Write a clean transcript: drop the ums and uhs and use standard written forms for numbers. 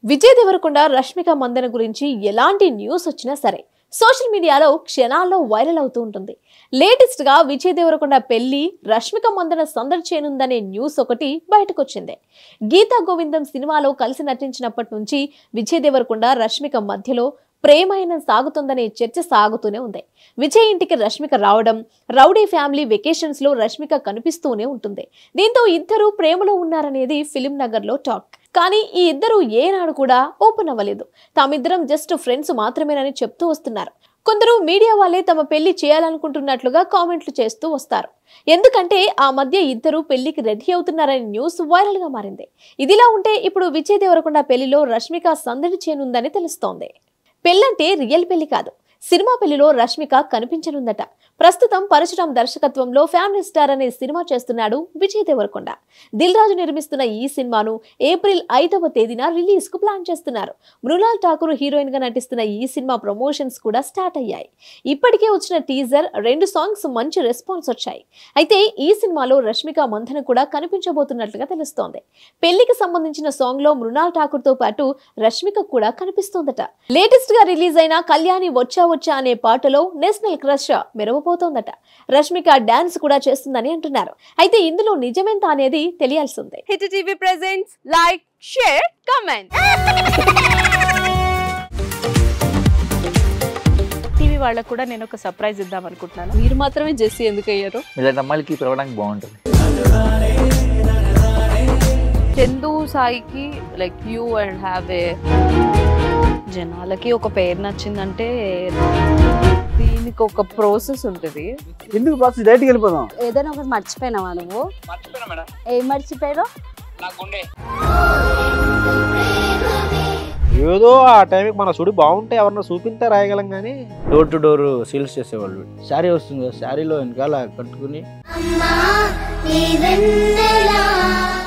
విజయ్ దేవరకొండ రష్మిక మందన గురించి ఎలాంటి న్యూస్ వచ్చినా సరే సోషల్ మీడియాలో క్షణాల్లో వైరల్ అవుతూ ఉంటుంది. లేటెస్ట్ గా విజయ్ దేవరకొండ పెళ్లి రష్మిక మందన సందడి చేయనుందనే న్యూస్ ఒకటి బయటకు వచ్చింది. గీతా గోవిందం సినిమాలో కలిసి నటించినప్పటి నుంచి విజయ్ దేవరకొండ రష్మిక మధ్యలో ప్రేమాయణం సాగుతుందనే చర్చ సాగుతూనే ఉంది. విజయ్ ఇంటికి రష్మిక రావడం, రౌడీ ఫ్యామిలీ వెకేషన్స్ లో రష్మిక కనిపిస్తూనే ఉంటుంది. దీంతో ఇద్దరు ప్రేమలో ఉన్నారనేది ఫిలిం నగర్ లో టాక్. కానీ ఈ ఇద్దరు ఏనాడు కూడా ఓపెన్ అవ్వలేదు. తామిద్దరం జస్ట్ ఫ్రెండ్స్ మాత్రమేనని చెప్తూ వస్తున్నారు. కొందరు మీడియా వాళ్ళే తమ పెళ్లి చేయాలనుకుంటున్నట్లుగా కామెంట్లు చేస్తూ వస్తారు. ఎందుకంటే ఆ మధ్య ఇద్దరు పెళ్లికి రెడీ అవుతున్నారనే న్యూస్ వైరల్ గా మారింది. ఇదిలా ఉంటే ఇప్పుడు విజయ్ దేవరకొండ పెళ్లిలో రష్మిక సందడి చేయనుందని తెలుస్తోంది. పెళ్ళంటే రియల్ పెళ్లి కాదు, సినిమా పెళ్లిలో రష్మిక కనిపించనుందట. ప్రస్తుతం పరశురాం దర్శకత్వంలో ఫ్యామిలీ స్టార్ అనే సినిమా చేస్తున్నాడు విజయ్ దేవరకొండ. దిల్ రాజు నిర్మిస్తున్న ఈ సినిమాను ఏప్రిల్ 5వ తేదీన రిలీజ్ కు ప్లాన్ చేస్తున్నారు. మృణాల్ ఠాకూర్ హీరోయిన్ గా నటిస్తున్న ఈ సినిమా ప్రమోషన్స్ కూడా స్టార్ట్ అయ్యాయి. ఇప్పటికే వచ్చిన టీజర్, 2 సాంగ్స్ మంచి రెస్పాన్స్ వచ్చాయి. అయితే ఈ సినిమాలో రష్మిక మందన కూడా కనిపించబోతున్నట్లుగా తెలుస్తోంది. పెళ్లికి సంబంధించిన సాంగ్ లో మృణాల్ ఠాకూర్ తో పాటు రష్మిక కూడా కనిపిస్తోందట. లేటెస్ట్ గా రిలీజ్ అయిన కళ్యాణి వచ్చా వచ్చా అనే పాటలో నేషనల్ క్రష్ మెరవబోతోందట. రష్మిక డాన్స్ కూడా చేస్తుందని అంటున్నారు. అయితే ఇందులో నిజమేంత అనేది తెలియాల్సిందే. Hit TV presents like, share, comment. TV వాళ్ళకు కూడా నేను ఒక సర్ప్రైజ్ ఇద్దాం అనుకుంటున్నాను. మీరు మాత్రమే జెస్సీ ఎందుకు అయ్యారు? ఇలాంటి అమ్మాయిలకి పిలవడానికి బాగుంటుంది. చందు సాయికి like you and have a జనాలకి ఒక పేరు నచ్చిందంటే దీనికి ఒక ప్రాసెస్ ఉంటుంది. ఎందుకు ప్రాసెస్ డైరెక్ట్‌గా వెళ్ళిపోదాం. ఏదైనా ఒకటి మర్చిపోయినావా నువ్వు? మర్చిపోయినా మేడం. ఏం మర్చిపోయావు? నా గుండె. ఏదో ఆ టైంకి మన సుడి బాగుంటే ఎవరన్నా చూపిస్తే రాయగలం కానీ డోర్ టు డోర్ సేల్స్ చేసేవాళ్ళు. శారీ వస్తుంది, శారీలో వెనకాల కట్టుకుని